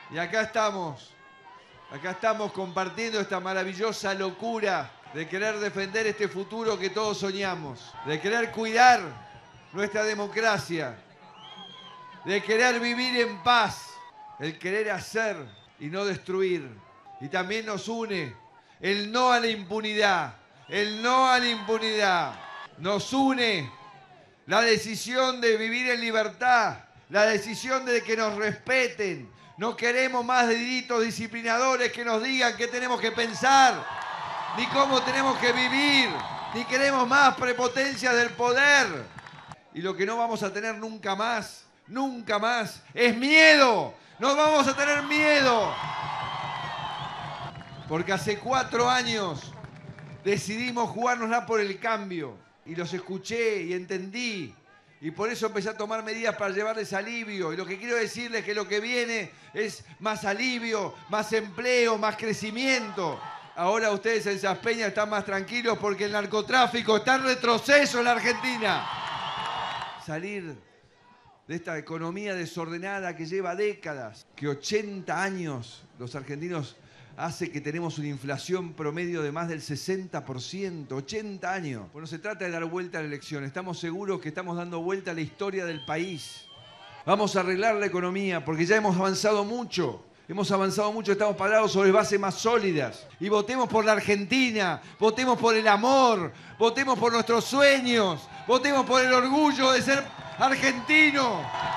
Y acá estamos compartiendo esta maravillosa locura de querer defender este futuro que todos soñamos, de querer cuidar nuestra democracia, de querer vivir en paz, el querer hacer y no destruir. Y también nos une el no a la impunidad, el no a la impunidad. Nos une la decisión de vivir en libertad, la decisión de que nos respeten. No queremos más delitos disciplinadores que nos digan qué tenemos que pensar, ni cómo tenemos que vivir, ni queremos más prepotencia del poder. Y lo que no vamos a tener nunca más, es miedo. No vamos a tener miedo. Porque hace 4 años decidimos jugárnosla por el cambio. Y los escuché y entendí. Y por eso empecé a tomar medidas para llevarles alivio. Y lo que quiero decirles es que lo que viene es más alivio, más empleo, más crecimiento. Ahora ustedes en Saspeña están más tranquilos porque el narcotráfico está en retroceso en la Argentina. Salir de esta economía desordenada que lleva décadas, que 80 años los argentinos hace que tenemos una inflación promedio de más del 60%, 80 años. Pues no se trata de dar vuelta a la elección, estamos seguros que estamos dando vuelta a la historia del país. Vamos a arreglar la economía porque ya hemos avanzado mucho. Estamos parados sobre bases más sólidas. Y votemos por la Argentina, votemos por el amor, votemos por nuestros sueños, votemos por el orgullo de ser argentino.